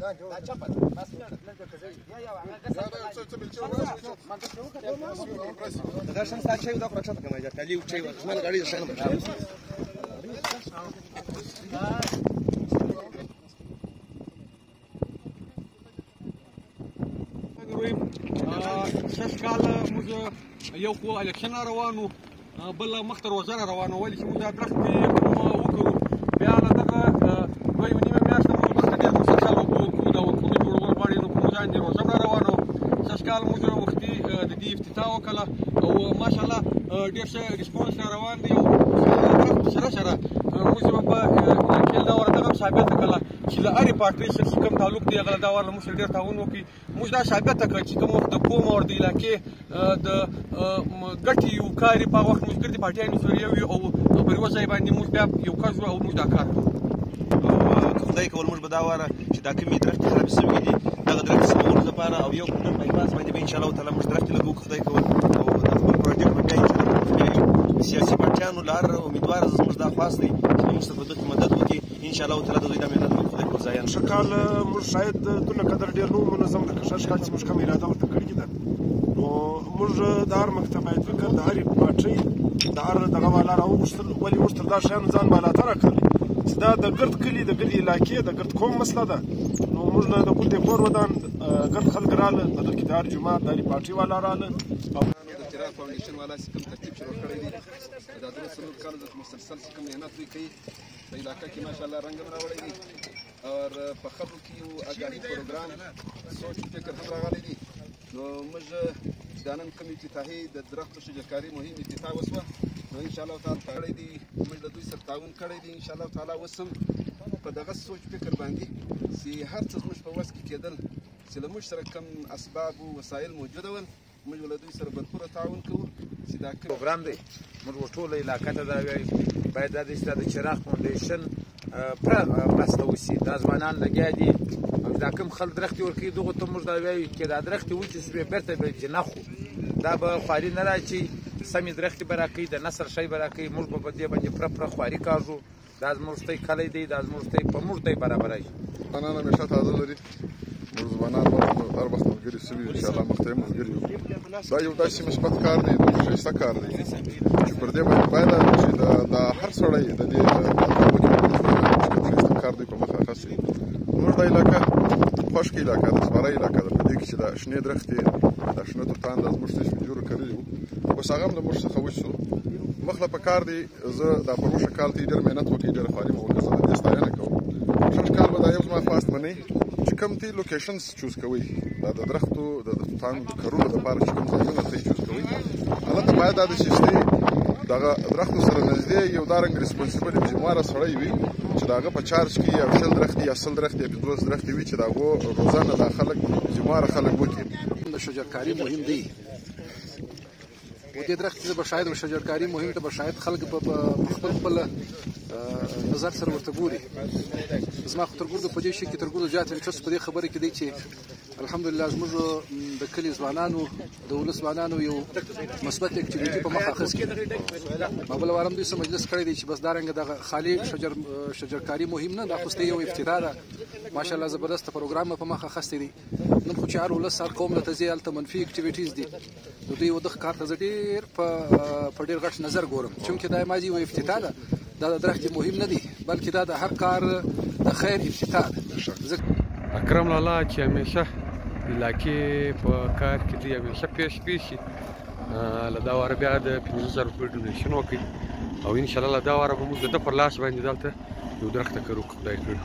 کال موږ یو خو الیکشن روان وو، بل مخته روزنه روانه ولې چې موږ دا درخت وکړو. بیا له دغه دوه نیمه میاشته موږ مخته ډېر مسلسل وکړو، دا وکړو جوړول غواړي، نو په موږ باندې روزنه روانه وو. سږ کال موږ وختي د دې افتتاح وکړه او ماشاءالله ډېر ښه ریسپونس را روان دی. او سره سره موږ په کې دا ورته هم ثابته کړله چې له هرې پارټۍ سره چې کوم تعلق دی هغه دا ورله موږ سره ډېر تعاون وکړي. موږ دا ثابته کړه چې کوم وخت د قوم او د علاقې د ګټې یو کار په هغه وخت موږ ګردې پارټیانې سره یو یو او پر یوه ځای باندې موږ بیا یو کس وو او موږ دا کار کوو. خدای کول موږ به دا واره چې دا کومې درختې خرابې سوي دي دغه درختې سمولو لپاره او یو کوټر بایپاس باندې به انشاءالله تعالی موږ درختې لګوو که خدای کول او دا خپل پروجیکټ به بیا انشاءالله سیاسي پارټیانو له هر امیدواره زموږ دا خواست دی چې موږ سره په دې کې مدد وکړي. انشاءالله تعالی د دوی دا محنت به خدای کول ضایع نه ښه کال موږ شاید دونه قدر ډېر نه وو منظم لکه ښه کال چې موږ کومه اراده ورته کړې ده. نو موږ د هر مکتب باید فکر د هرې پارټۍ د هر دغه والا راوغوښتل. ولې موږ تر دا شیانو ځان بالاتره کړلی چې دا د ګرد کلي د ګرد علاقې د ګرد قوم مسله ده. نو موږ نه د کوټې کور ودان ګرد خلک راغله، په دغه کې د هر جومات د هرې پارټۍ والا راغله او چراغ فاؤنډیشن والا چې کوم ترتیب شروع کړی دی دا درې څلور کاله د مسلسل چې کوم محنت دوی کوي په علاقه کې ماشاءالله رنګ راوړی دی او په خلکو کې یو اګاهي پروګرام سوچ فکر هم راغلی دی. نو موږ دا نن کوم افتتاحي د درختو شجرکاري مهم افتتاح وسوه، نو انشاءالله تعالی کړی دی موږ د دوی سره تعاون کړی دی. انشاءالله تعالی اوس هم په دغه سوچ فکر باندې چې هر څه زموږ په وس کې کېدل چې له موږ سره کوم اسباب او وسایل موجوده ول موږ له دوی سره بلپوره تعاون کوو چې دا پروګرام دی. موږ ټوله علاقه ته دا وایو باید دا د چراغ فاونډیشن پوره مرسته وشي. دا ځوانان لګیا دي او دا کوم خلک درختې ورکوي دغو ته موږ دا وایو چې دا درختې وچې شوې بېرته به جنخو دا به خواري نه راچي، سمې درختې به راکوي، د نثر شی به راکوي، موږ به په دې باندې پوره خواري کاږو. دا زموږ تی کلی دی، دا زموږ تی په موږ تی برابروي. ځوانان همیشه تازه لري، موږ ځوانان هر وخت ملګري شوي یو، انشاءالله مخته یې ملګري یو. دا یو داسې مثبت کار دی، د ښایسته کار دی چې پر دې باندې باید چې دا هر سړی د دې ښایسته کار دی په مخه اخیستی. زموږ دا علاقه خشکه علاقه ده، زمره علاقه ده، په دې کې چې دا شنې درختې دا شنه توتان دا زموږ څه سپین جوړ کړي وو، اوس هغه هم له موږ څخه وچ شو. مخله په کار دی زه دا پروژه کال ته ډېر محنت وکړي، ډېره خواري مې وکړه، زه د دې ستاینه کوم. ښه کال به دا یو زما خواست منئ چې کوم تی لوکیشنز چوز کوئ دا د درختو د توتانو د کرلو دپاره چې کوم ځایونه ته یې چوز کوئ هلته باید دا د شیشتې دغه درختو سره نږدې یو دارنګ ریسپونسیبل ذمهواره سړی وي چې د هغه په چارج کې یو 20 درختې یا 100 درختې یا 50 درختې وي چې د هغو روزانه دا خلک ذمهواره خلک وکړي. د شجرکاري مهم دی و دې درختې ته به شاید شجرکاري مهم ته به شاید خلک په خپل نظر سره ورته ګوري. زما خو تر ګردو په دې شي کې تر ګردو زیات انټرست په دې خبره کې دی چې الحمدلله زموږ د کلي ځوانانو د ولس ځوانانو یو مثبت اکټیویټي په مخه اخیستې. ما بله وار هم دوی سره مجلس کړی دی چې بس دارنګه دغه خالي شجرکاري مهم نه دا خو یو افتتاح ده. ماشاءالله زبردست پروګرام په مخه اخیستی دی. نن خو چې هر ولس هر قوم له ته ځي هلته منفي اکټیویټیز دي، نو دوی دغه کار ته زه ډېر په ډېر غټ نظر ګورم چونکې دا یوازې یو افتتاح ده، دا د درختې مهم نه دی بلکې دا د هر کار د خیر افتتاح ده. اکرم لالا چې همیشه علاقې په کار کې دی همیشه پیش شي له دا واره بیا د 15,000 روپۍ ډونیشن وکړي او انشاءالله له دا واره به موږ د ده پر لاس باندې دلته یو درخته کرو که خدای کړي.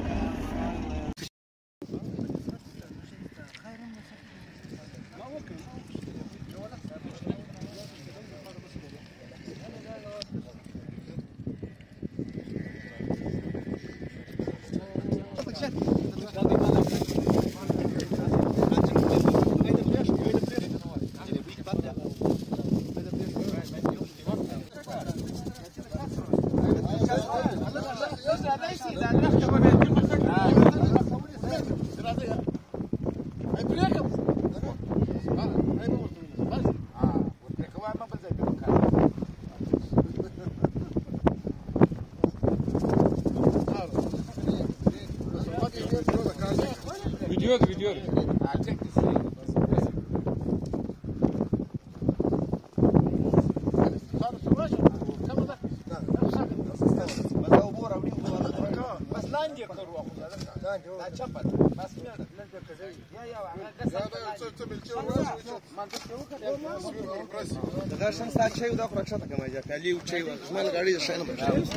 دا شم ستا چای و دا خو راکښته کړه ماجا پیالې و چای و زما له ګاډۍ د شی نه بچ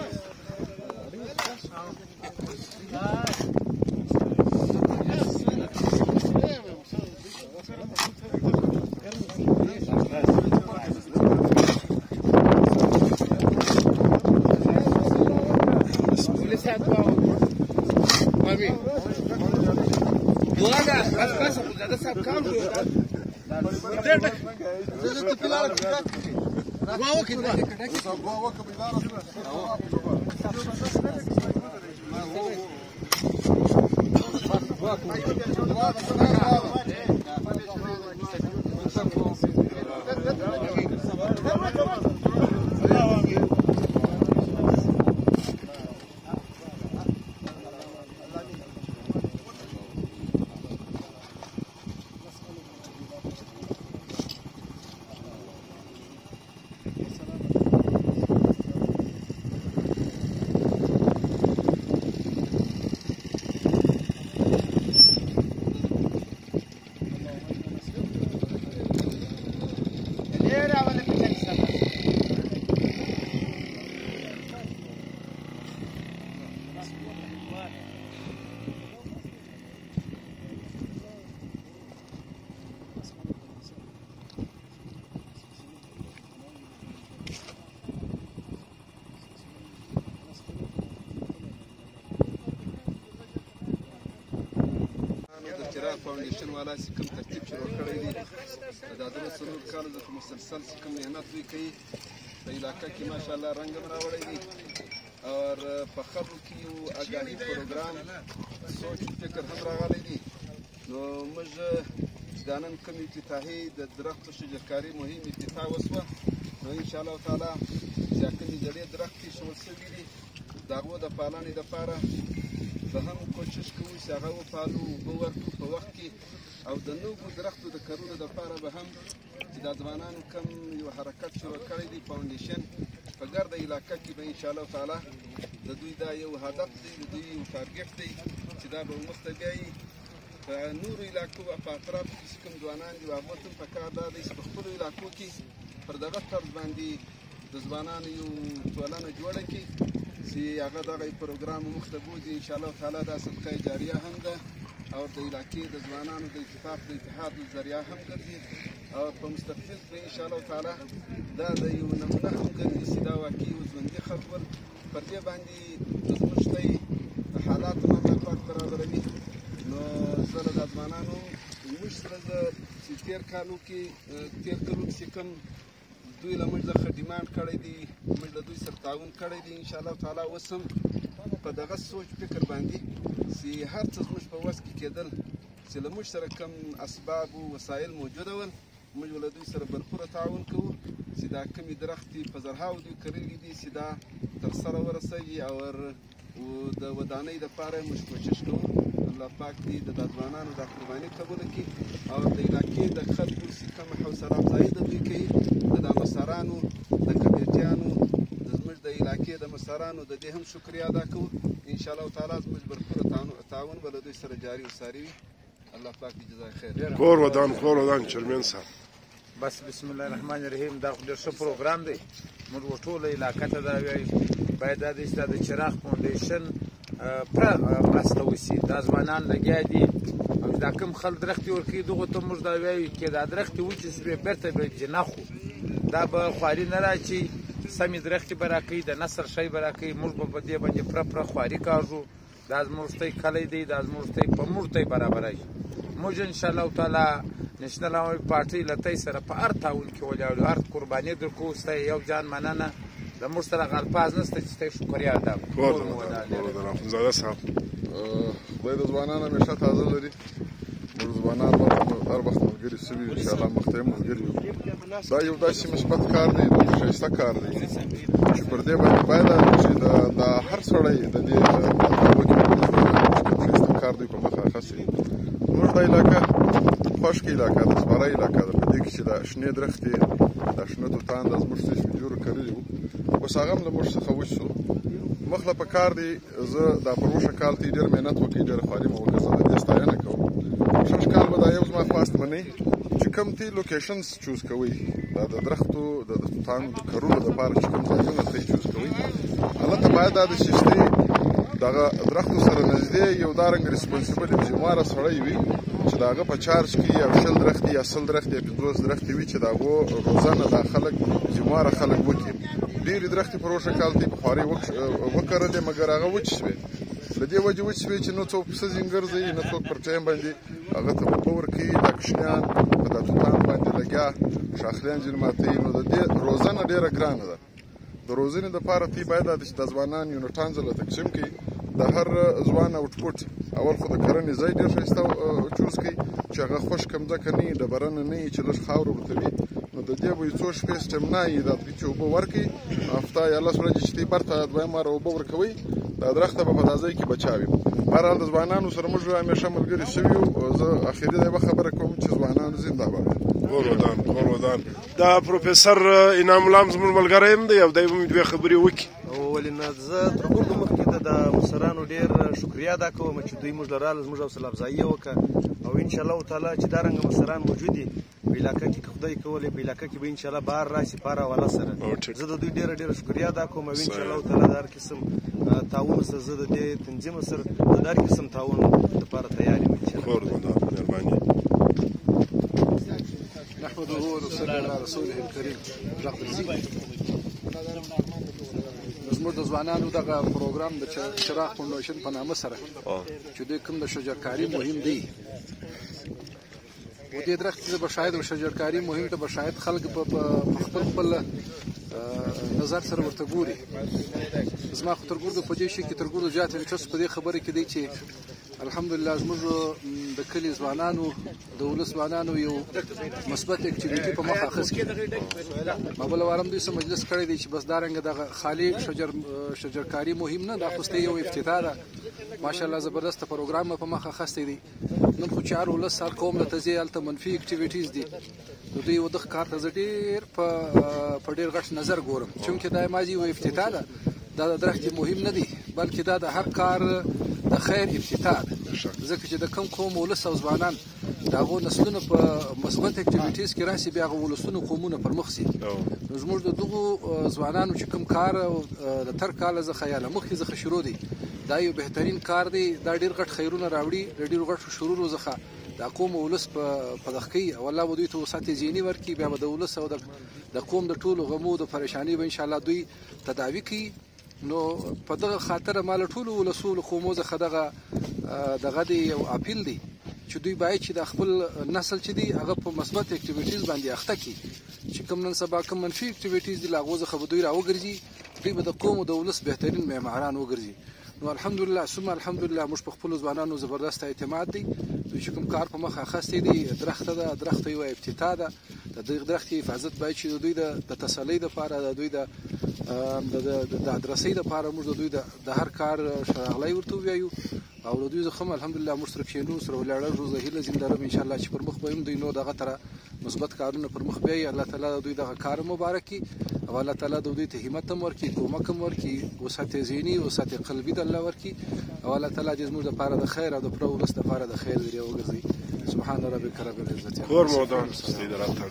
فاونډیشن والا چې کوم ترتیب شروع کړی دی دا درې څلور کاله د مسلسل چې کوم محنت دوی کوي په علاقه کې ماشاءالله رنګ هم راوړی دی اور په خلکو کې یو آګاهي پروګرام سوچ فکر هم راغلی دی نو موږ دا نن کوم افتتاحي د درختو شجرکاري مهم افتتاح وسوه نو انشاءالله تعالی چې کومې زړې درختې ایښول شوي دي د هغو د پالنې دپاره به هم کوشش کوو چې هغه وپالو اوبه ورکړو په وخت کې او د نوو درختو د کرلو دپاره به هم چې دا ځوانانو کوم یو حرکت شروع کړی دی فاونډیشن په ګرده علاقه کې به انشاءالله تعالی د دوی دا یو هدف دی د دوی یو ټارګټ دی چې دا به مخته بیایي په نورو علاقو په اطرافو کې چې کوم ځوانان دي هغو ته هم پکار دا دی چې په خپلو علاقو کې پر دغه طرز باندې د ځوانانو یو ټولنه جوړه کړي چې هغه دغه پروګرام مخته بوځي انشاءالله تعالی دا صدقه جاریه هم ده او د علاقې د ځوانانو د اتفاق د اتحاد ذریعه هم ګرځي او په مستقبل کې انشاءالله تعالی دا د یو نمونه هم ګرځي چې دا واقعي یو ژوندي خلک ول پر دې باندې د زموږ ښتۍ حالات هم الله پاک برابروي نو زه له دا ځوانانو موږ سره زه چې تېر کلو کې چې کوم دوی له موږ څخه ډیمانډ کړی دی موږ له دوی سره تعاون کړی دی انشاءالله تعالی اوس هم په دغه سوچ فکر باندې چې هر څه زموږ په وس کې کېدل چې له موږ سره کوم اسباب و وسایل موجوده ول موږ له دوی سره بلپوره تعاون کوو چې دا کومې درختې په زرهاو دوی کرلي دي چې دا ترسره ورسوي او د ودانۍ دپاره موږ کوشش کوو الله پاک دې د دا ځوانانو دا قرباني قبوله کړي او د علاقې د خلکو چې کومه حوصله افزایي د دوی کوي د دا مسارانو د کمیټیانو زموږ د علاقې د مسارانو د دې هم شکریه ادا کوو انشاءالله تعالی زموږ بلپوره تعاون به له دوی سره جاري و ساري وي الله پاک دې جزای خیر کور ودان چیرمن صاحب بس بسم الله الرحمن الرحیم دا خو ډېر ښه پروګرام دی موږ ټوله علاقه ته دا وایو باید دا د چراغ فاونډیشن پوره مرسته وشي دا ځوانان لګیا دي او دا کوم خلک درختې ورکوي دغو ته موږ دا وایو چې دا درختې وچې شوې بېرته به جنخو دا به خواري نه راچي سمې درختې به راکوي د نثر شی به راکوي موږ به په دې باندې پوره خواري کاږو دا زموږ ښتی کلی دی دا زموږ ښتی په موږ ته برابروي موږ انشاءالله تعالی نېشنل عوامي پارټۍ له تاسو سره په هر تعاون کې ولاړ یو هر قرباني درکوو ستا یو جان مننه د موږ سره الفاظ نشته چې ستا شکریه ادا کړو اخندزاده صاحب خدای د ځوانان همیشه تازه لري موږ ځوانان به هر وخت ملګري شوي یو انشاءالله مخته یې ملګري یو دا یو داسې مثبت کار دی دا ښایسته کار دی چې پر دې باندې باید چې دا هر سړی د دې ښایسته کار دی په مخه اخیستی زموږ دا علاقه خشکه علاقه ده، سپاره علاقه ده. په دې کې چې دا شنې درختې دا شنه توتان دا زموږ څه جوړ کړلي وو، اوس هغه هم له موږ څخه وچ شو. مخ له پکار دی زه دا پروشه کال ته ډېر محنت وکړي، ډېره خواري مې وکړه، زه د دې ستاینه کوم. شش کال به دا یو زما خواست منئ چې کوم تی لوکیشنز چوز کوئ، دا د درختو د توتانو د کرلو دپاره چې کوم ځایونه ته چوز کوئ، هلته باید دا د شیشتې دغه درختو سره نږدې یو دارنګه ریسپونسیبل ذمهواره سړی وي چې د هغه په چارج کې یا 20 درختې یا 100 درختې یا 50 درختې وي چې د هغو روزانه دا خلک ذمهواره خلک وکړي. ډېرې درختې پروشه کال ته یې په خوارۍ وکرلې، مګر هغه وچې شوې. له دې وجې وچې شوې چې نه څوک پسه ځینې ګرځوي، نه څوک پر ټایم باندې هغه ته اوبه ورکوي، دا کوشنیان په دا توتان باندې لګیا شاخلیان ځینې ماتوي. نو د دې روزنه ډېره ګرانه ده. د روزنې دپاره تی باید دا چې د ځوانان یونټان ځله تقسیم کړي، د هر ځوان آوټپوټ اول خو د کرنې ځای ډېر ښایسته چوز کړي چې هغه خشکه مځکه نه وي، ډبرنه نه وي، چې لږ خاوره ورته وي. نو د دې به یو څو شپې سټمنا وي، دا چې اوبه ورکړي هفته یا 10 ورځې چې دی برته دویم واره اوبه ورکوئ، دا درخته به په دا ځای کې بچاوي. بهرحال د ځوانانو سره موږ همیشه ملګري شوي یو. زه اخري دا یوه خبره کوم چې ځوانان زنده باد. کور ودان دا پروفیسر انعام الله هم زموږ ملګری هم دی او دی به مې دوې خبرې وکړي. ولې نه، زه تر ټولو مخکې د مشرانو ډېر شکریا ادا کوم چې دوی موږ له راله زموږ حوصله افزایي یې وکړه، او انشاءالله تعالی چې دا رنګه مشران موجود دي په علاقه کې، که خدای کولی په علاقه کې به انشاءالله بهر راشي په هر حواله سره. زه د دوی ډېره شکریا ادا کوم، او انشاءالله تعالی د هر قسم تعاون سره زه د دې تنظیم سره د هر قسم تعاون لپاره تیار یم انشاءالله. مهرباني. نحمده ونصلي على رسوله الكريم. زموږ د ځوانانو دغه پروګرام د چراغ فاونډیشن په نامه سره چې دوی کوم د شجرکاري مهم دی، و دې درخت ته به شاید شجرکاري مهم ته به شاید خلک په خپل نظر سره ورته ګوري. زما خو تر ګوردو په دې شي کې تر ګوردو زیات انټرست په دې خبره کې دی چې الحمدلله زموږ د کلي ځوانانو د ولس ځوانانو یو مثبت اکټیویټي په مخ اخیستې. ما بله وار هم دوی سره مجلس کړی دی چې بس دا رنګه دغه خالي شجرکاري مهم نه، دا خو یو افتتاح ده. ماشاءالله زبردسته پروګرام په مخ اخیستی دی. نن خو چې هر ولس هر قوم له ته ځي هلته منفي اکټیویټیز دي. نو دوی یو دغه کار ته زه ډېر په ډېر غټ نظر ګورم، چونکې دا یوازې یو افتتاح ده، دا د درختې مهم نه دی، بلکې دا د هر کار د خیر افتتاح ده. ځکه چې د کوم قوم ولس او ځوانان د هغو نسلونو په مثبت اکټیویټیز کې راشي، بیا هغه ولسونو قومونه پر مخ شي. نو زموږ د دغو ځوانانو چې کوم کار د تر کاله څخه یا له مخکې څخه شروع دی، دا یو بهترین کار دی. دا ډېر غټ خیرونه راوړي، د ډېرو غټو شرورو څخه د قوم او ولس په دغه کوي، او الله به دوی ته وسعت ذهني ورکړي، بیا به د ولس او د قوم د ټولو غمو د پریشانۍ به انشاءالله دوی تداوي کوي. نو په دغه خاطر ما له ټولو ولسو له قومو څخه دغه دی یو اپیل دی چې دوی باید چې د خپل نسل چې دی هغه په مثبت اکټیویټیز باندې اخته کړي، چې کوم نن سبا کوم منفي اکټیویټیز دي له هغو څخه به دوی راوګرځي، دوی به د قوم او د ولس بهترین معماران وګرځي. نو الحمدلله ثم الحمدلله موږ په خپلو ځوانانو زبردست اعتماد دی. دوی چې کوم کار په مخ اخیستی دی، درخته ده، درخته یوه افتتاح ده. د دغه درختې حفاظت باید چې د دوی د تسلۍ دپاره، د دوی د ادرسۍ دپاره موږ د دوی د هر کار شراغلی ورته ووایو، او د دوی څخه هم الحمدلله موږ سره کښېنو، سره ولاړو. زه هیله ځینې لرم انشاءالله چې پر مخ به هم دوی نو دغه تره مثبت کارونه پر مخ بیایي. الله تعالی د دوی دغه کار مبارک کړي، او الله تعالی د دوی ته همت هم ورکړي، کومک هم ورکړي، وسعت ذهني وسعت قلبي د الله ورکړي، او الله تعالی دې زموږ دپاره د خیر او د پوره ولس دپاره د خیر ذریعه وګرځي. سبحان ربک رب العزة. کور مودان سید راتګ.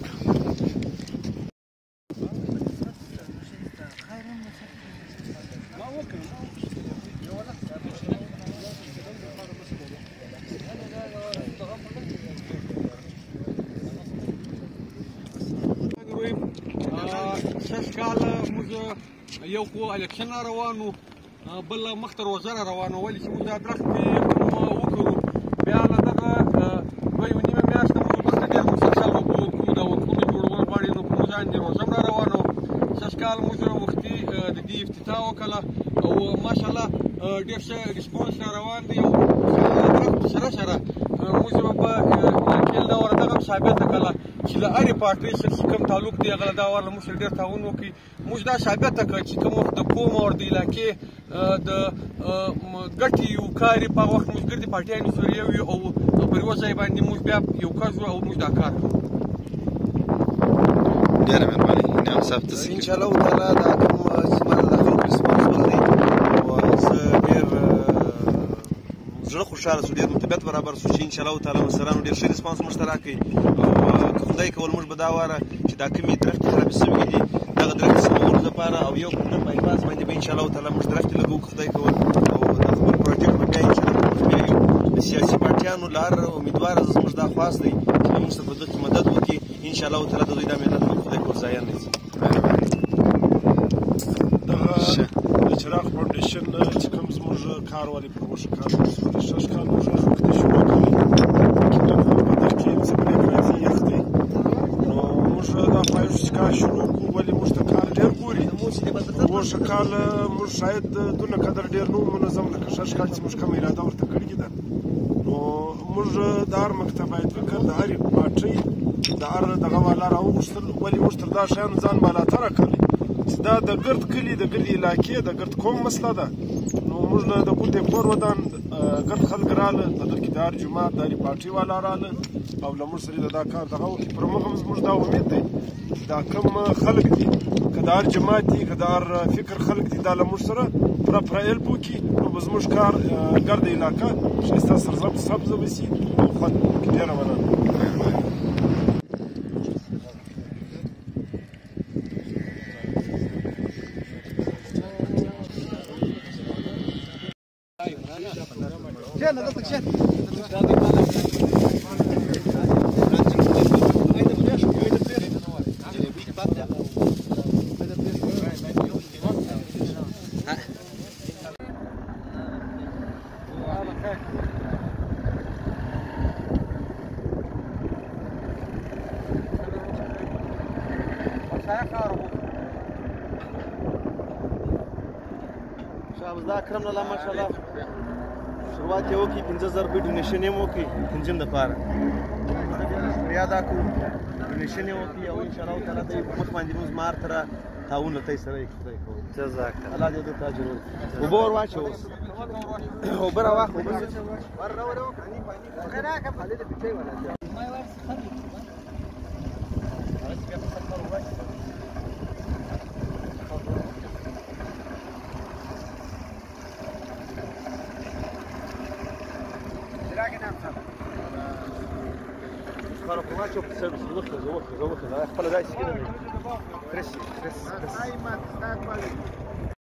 شش کاله موږ یو خو الیکشن روان و، بل مخته روزنه روانه، ولې چې موږ دا درخت وکرو، بیا له دغه 2.5 میاشته موږ مخته ډېر مسلسل وکړو، دا ورکونه جوړول غواړي، نو موږ باندې روزه را روانه. شش کال موږ وختي د دې افتتاح وکړه، او ماشاءالله ډېر ښه ریسپونس را روان دی. او درخت سره موږ به په کیل ډول دغه هم ثابته کړله چې له هرې پارټۍ سره چې کوم تعلق دی هغه له دا وار له موږ سره ډېر تعاون وکړي. موږ دا ثابته کړه چې کوم وخت د قوم او د علاقې د ګټې یو کار یې په هغه وخت موږ ګردې پارټیانو سره یو یو او پر یوه ځای باندې موږ بیا یو کس وو او موږ دا کار کوو. ډېره مهرباني انعام صاحب ته انشاءالله تعالی دا کوم چې ما د خلکو ریسپانسبل دی او زه ډېر زړه خوشحاله شو ډېر مطبیعت برابر شو چې انشاءالله تعالی مشرانو ډېر ښه ریسپانس موږ ته راکړي او که خدای کول موږ به دا واره چې دا کومې درختې خرابې شوي دي دغه درختې سمولو دپاره او یو کومه بایپاس باندې به انشاءالله تعالی موږ درختې لګوو که خدای کول او دا خپل پروجیکټ به بیا انشاءالله موږ بیایو. د سیاسي پارټیانو له هر امیدواره زموږ دا خواست دی چې موږ سره په دغه کې مدد وکړي انشاءالله تعالی د دوی دا مهنت به خدای کول ضایع نه شي. دغه د چراغ فاونډیشن چې کوم زموږ کار ولې پروموشن کار د شش کال موږ وخت شروع کړی په دغه کې څه پرېکړه یخ دی نو موږ دا پایو چې کار شروع کړو ولې موږ ته کار ډېر ګوري اوس کال موږ شاید دونه قدر ډېر نو منظم لکه شش کال چې موږ کوم اراده ورته کړې ده نو موږ د هر مکتب باید فکر د هرې پارټۍ د هر دغه والا راوغوښتل ولې موږ تر دا شیانو ځان بالاتره کړی چې دا د ګرد کلي د ګرد علاقې د ګرد قوم مسله ده نو موږ نه د ګوتې پور ودان ګرد خلک راغله په دغه کې د هر جومات د هرې پارټۍ والا راغله او له موږ سره دا کار دغه وکړي پر موږ هم زموږ دا امید دی دا کوم خلک دي که د هر جماعت دي که د هر فکر خلک دي دا له موږ سره پوره هیلپ وکړي نو به زموږ کار ګرد علاقه ښایسته سرسبزه به شي او خوند به وکړي. ډېره مننه. شاباس دا اکرم الله ماشاءالله شروعات یې وکړي 50,000 روپۍ ډونیشن یې وکړي تنظیم دپاره بیا دا کړو ډونیشن یې وکړي او انشاءالله تعالی د مخ باندې موږ مار سره تعاون له تاسو سره خدای کوو. جزاک الله دې ته اجر ورکړي. اوبه ور واچوه اوس اوبه راواخلو Farklılar çok kısa bir sürü kızı, kızı, kızı. Ayakları da eskiden. Kres.